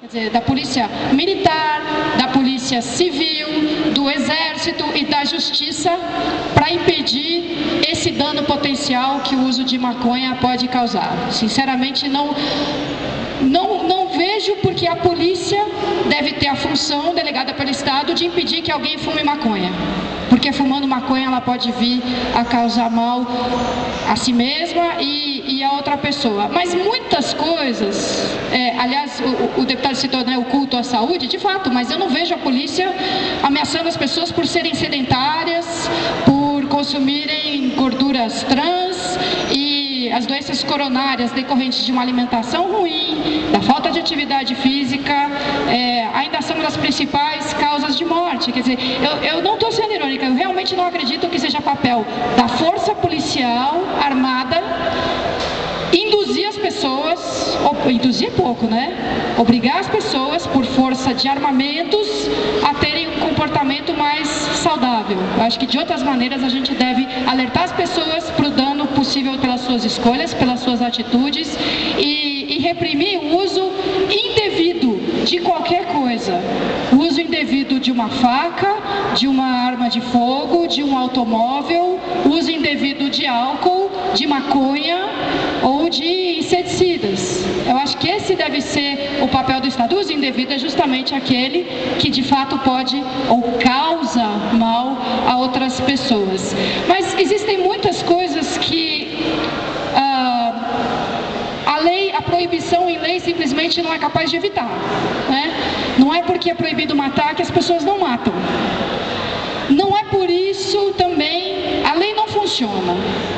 Quer dizer, da polícia militar, da polícia civil, do exército e da justiça para impedir esse dano potencial que o uso de maconha pode causar. Sinceramente, não vejo porque a polícia deve ter a função delegada pelo Estado de impedir que alguém fume maconha. Porque fumando maconha ela pode vir a causar mal a si mesma e a outra pessoa. Mas muitas coisas, aliás, o deputado citou, né, o culto à saúde, de fato, mas eu não vejo a polícia ameaçando as pessoas por serem sedentárias, por consumirem gorduras trans e as doenças coronárias decorrentes de uma alimentação ruim, da falta de atividade física, ainda são das principais causas de morte. Quer dizer, eu não estou sendo irônica, eu realmente não acredito que seja papel da força policial armada induzir as pessoas, induzir pouco, né? Obrigar as pessoas, por força de armamentos, a terem um comportamento mais saudável. Eu acho que de outras maneiras a gente deve alertar as pessoas para o dano possível pelas suas escolhas, pelas suas atitudes e reprimir o uso indevido de qualquer coisa. O uso indevido de uma faca, de uma arma de fogo, de um automóvel, o uso indevido de álcool, de maconha ou de inseticidas. Eu acho que esse deve ser o papel do Estado. O uso indevido é justamente aquele que de fato pode ou causa mal a outras pessoas. Mas existem muitas coisas que a proibição em lei simplesmente não é capaz de evitar, né? Não é porque é proibido matar que as pessoas não matam. Não é por isso também, a lei não funciona.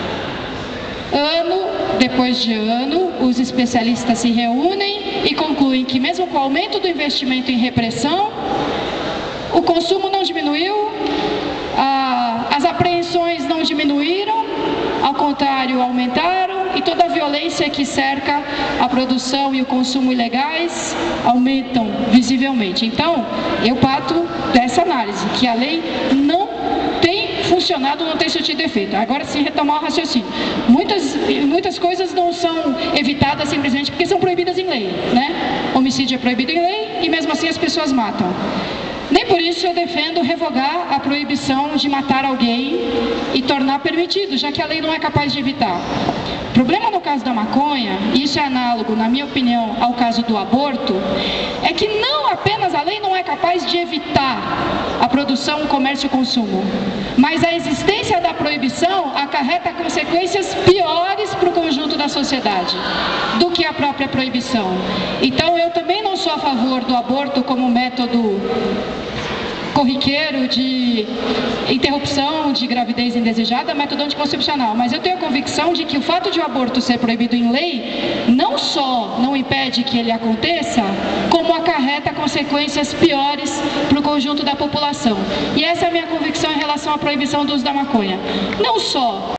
Ano depois de ano, os especialistas se reúnem e concluem que mesmo com o aumento do investimento em repressão, o consumo não diminuiu, as apreensões não diminuíram, ao contrário, aumentaram, e toda a violência que cerca a produção e o consumo ilegais aumentam visivelmente. Então, eu parto dessa análise, que a lei não tem funcionado, não tem surtido efeito. Agora sim, retomar o raciocínio. Muitas coisas não são evitadas simplesmente porque são proibidas em lei, né? Homicídio é proibido em lei e mesmo assim as pessoas matam. Nem por isso eu defendo revogar a proibição de matar alguém e tornar permitido, já que a lei não é capaz de evitar. O problema no caso da maconha, e isso é análogo, na minha opinião, ao caso do aborto, é que não apenas a lei não é capaz de evitar a produção, o comércio e o consumo, mas a existência da proibição acarreta consequências piores para o conjunto da sociedade do que a própria proibição. Então eu também não sou a favor do aborto como método corriqueiro de interrupção de gravidez indesejada, método anticoncepcional, mas eu tenho a convicção de que o fato de o aborto ser proibido em lei não só não impede que ele aconteça, como acarreta consequências piores para o conjunto da população. E essa é a minha convicção em relação à proibição do uso da maconha. Não só